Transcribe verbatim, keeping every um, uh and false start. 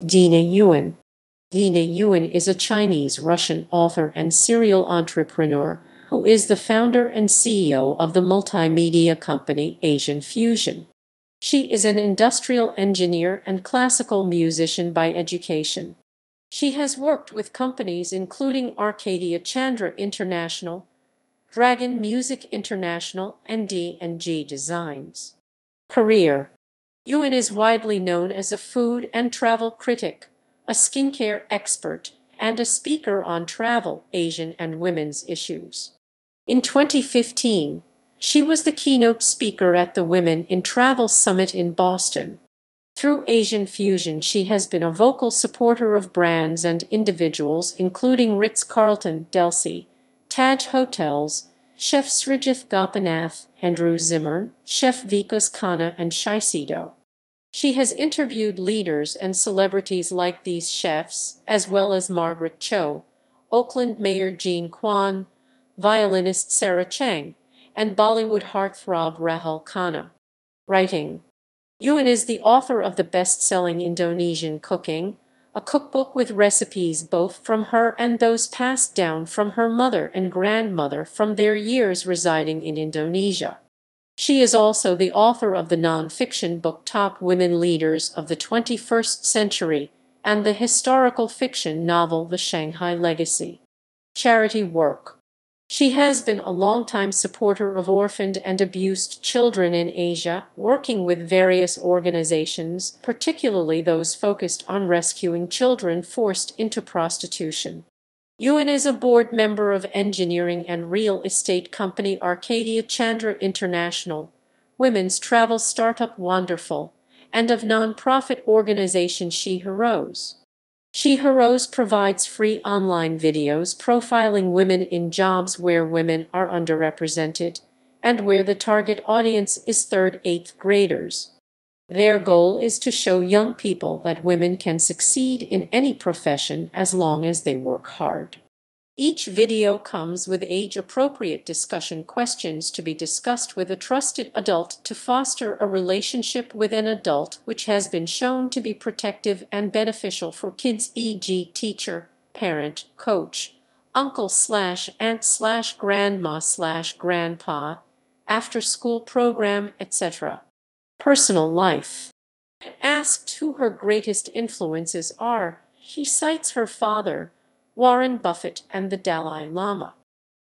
Dina Yuen. Dina Yuen is a Chinese-Russian author and serial entrepreneur who is the founder and C E O of the multimedia company Asian Fusion. She is an industrial engineer and classical musician by education. She has worked with companies including Arcadia Chandra International, Dragon Music International, and D and G Designs. Career: Yuen is widely known as a food and travel critic, a skincare expert, and a speaker on travel, Asian, and women's issues. In twenty fifteen, she was the keynote speaker at the Women in Travel Summit in Boston. Through Asian Fusion, she has been a vocal supporter of brands and individuals including Ritz-Carlton, Delsey, Taj Hotels, Chef Srijith Gopinath, Andrew Zimmern, Chef Vikas Khanna, and Shiseido. She has interviewed leaders and celebrities like these chefs, as well as Margaret Cho, Oakland Mayor Jean Kwan, violinist Sarah Chang, and Bollywood heartthrob Rahul Khanna. Writing: Yuen is the author of the best-selling Indonesian Cooking, a cookbook with recipes both from her and those passed down from her mother and grandmother from their years residing in Indonesia. She is also the author of the non-fiction book Top Women Leaders of the twenty-first Century and the historical fiction novel The Shanghai Legacy. Charity work: She has been a longtime supporter of orphaned and abused children in Asia, working with various organizations, particularly those focused on rescuing children forced into prostitution. Yuen is a board member of engineering and real estate company Arcadia Chandra International, women's travel startup Wonderful, and of nonprofit organization She Heroes. She Heroes provides free online videos profiling women in jobs where women are underrepresented and where the target audience is third, eighth graders. Their goal is to show young people that women can succeed in any profession as long as they work hard. Each video comes with age-appropriate discussion questions to be discussed with a trusted adult to foster a relationship with an adult which has been shown to be protective and beneficial for kids, for example teacher, parent, coach, uncle slash aunt slash grandma slash grandpa, after-school program, et cetera. Personal life: Asked who her greatest influences are, she cites her father, Warren Buffett, and the Dalai Lama.